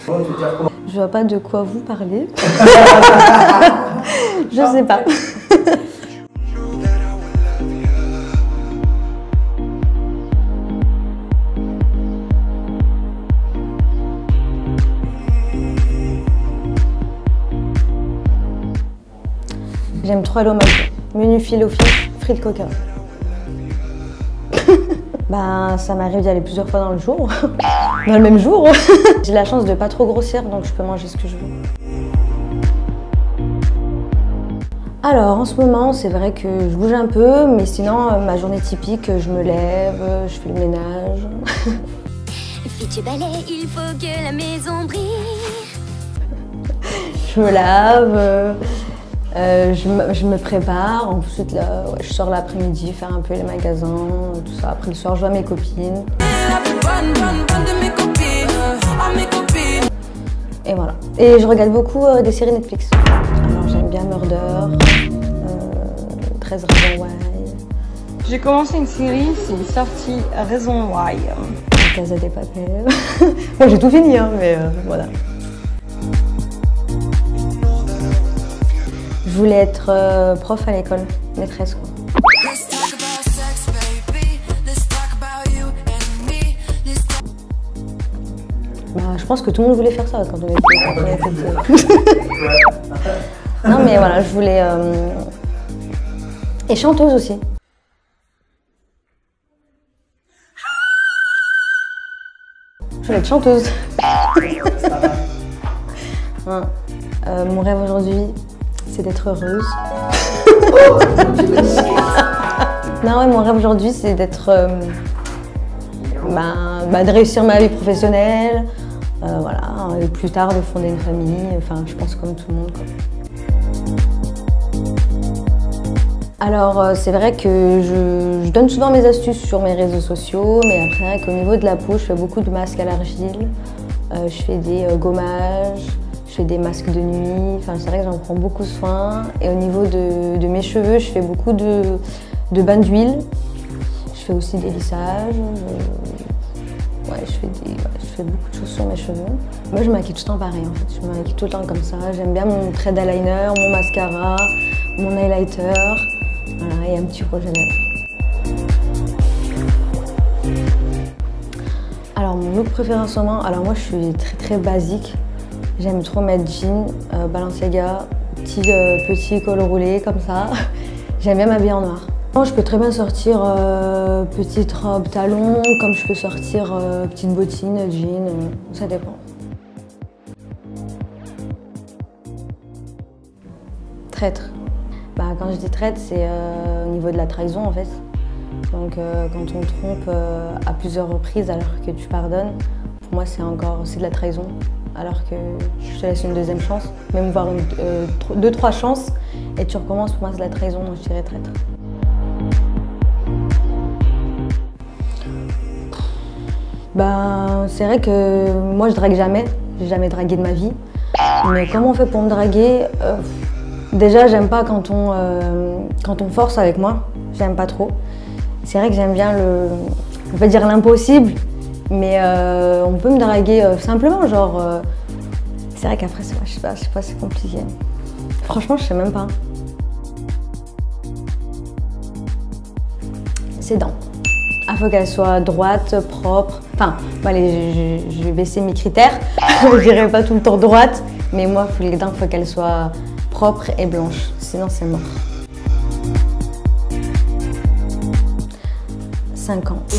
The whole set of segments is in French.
Je vois pas de quoi vous parlez. Je sais pas. J'aime trop aller au McDo. Menu filet aux fiches, frites coca. Bah, ça m'arrive d'y aller plusieurs fois dans le jour, dans le même jour. J'ai la chance de pas trop grossir, donc je peux manger ce que je veux. Alors, en ce moment, c'est vrai que je bouge un peu, mais sinon, ma journée typique, je me lève, je fais le ménage. Fais du balai, il faut que la maison brille. Je me lave, je me prépare. Ensuite, là, ouais, je sors l'après-midi faire un peu les magasins, tout ça. Après, le soir, je vois mes copines. Et voilà. Et je regarde beaucoup des séries Netflix. Alors, j'aime bien Murder, 13 raisons why. J'ai commencé une série, c'est sorti Raison Why. Casa de Papel. Moi, j'ai tout fini, hein, mais voilà. Je voulais être prof à l'école, maîtresse quoi. Bah, je pense que tout le monde voulait faire ça quand on était petits. Non mais voilà, je voulais... Et chanteuse aussi. Je voulais être chanteuse. Ouais. Mon rêve aujourd'hui, c'est d'être heureuse. Non, ouais, mon rêve aujourd'hui, c'est d'être, de réussir ma vie professionnelle, voilà, et plus tard de fonder une famille. Enfin, je pense comme tout le monde, quoi. Alors, c'est vrai que je donne souvent mes astuces sur mes réseaux sociaux, mais après, c'est vrai qu'au niveau de la peau, je fais beaucoup de masques à l'argile, je fais des gommages. Je fais des masques de nuit, enfin, c'est vrai que j'en prends beaucoup soin. Et au niveau de mes cheveux, je fais beaucoup de bains d'huile. Je fais aussi des lissages. Ouais, je fais beaucoup de choses sur mes cheveux. Moi, je me maquille tout le temps pareil, en fait. Je me maquille tout le temps comme ça. J'aime bien mon trait d'eyeliner, mon mascara, mon highlighter. Voilà, et un petit rouge à lèvres. Alors, mon look préféré en ce moment, alors moi, je suis très basique. J'aime trop mettre jean, Balenciaga, petit col roulé comme ça. J'aime bien m'habiller en noir. Je peux très bien sortir petite robe talon, comme je peux sortir petite bottine, jean, ça dépend. Traître. Bah, quand je dis traître, c'est au niveau de la trahison en fait. Donc quand on te trompe à plusieurs reprises alors que tu pardonnes, pour moi c'est de la trahison. Alors que je te laisse une deuxième chance, même voire deux, trois chances, et tu recommences, pour moi c'est de la trahison, donc je dirais traître. Ben, c'est vrai que moi je drague jamais, j'ai jamais dragué de ma vie, mais comment on fait pour me draguer? Déjà j'aime pas quand on force avec moi, j'aime pas trop. C'est vrai que j'aime bien on va dire l'impossible, mais on peut me draguer simplement, genre... c'est vrai qu'après, je sais pas, c'est compliqué. Franchement, je sais même pas. Ses dents. Il faut qu'elles soient droites, propres. Enfin, bon, allez, je vais baisser mes critères. Je dirais pas tout le temps droite, mais moi, les dents, il faut qu'elles soient propres et blanches. Sinon, c'est mort. 5 ans.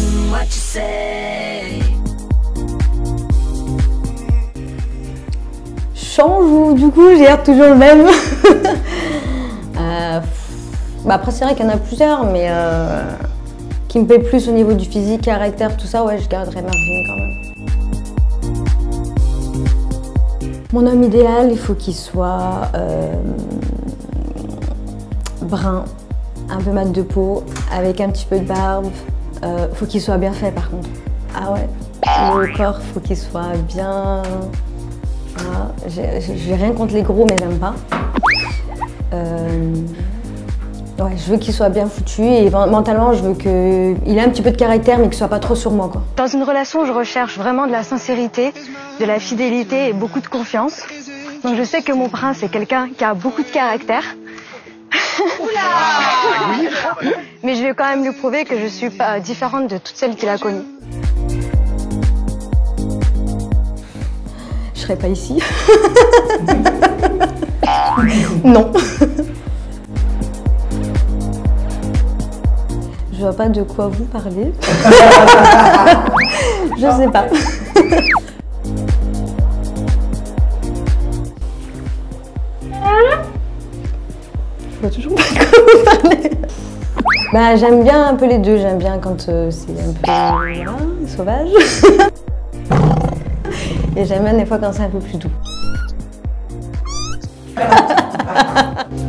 Change ou du coup j'ai l'air toujours le même? Après c'est vrai qu'il y en a plusieurs, mais qui me plaît plus au niveau du physique, caractère, tout ça, ouais, je garderai Marvin quand même. Mon homme idéal, il faut qu'il soit brun, un peu mat de peau, avec un petit peu de barbe. Faut qu'il soit bien fait par contre. Ah ouais, le corps, faut qu'il soit bien... Voilà. J'ai rien contre les gros, mais j'aime pas. Ouais, je veux qu'il soit bien foutu et mentalement, je veux qu'il ait un petit peu de caractère, mais qu'il soit pas trop sur moi, quoi. Dans une relation, je recherche vraiment de la sincérité de la fidélité et beaucoup de confiance. Donc je sais que mon prince est quelqu'un qui a beaucoup de caractère. Mais je vais quand même lui prouver que je suis pas différente de toutes celles qu'il a connues. Je serais pas ici. Non. Je vois pas de quoi vous parlez. Je sais pas. Je vois toujours pas de quoi vous parlez. Bah, j'aime bien un peu les deux. J'aime bien quand c'est un peu voilà, sauvage. Et j'aime bien des fois quand c'est un peu plus doux.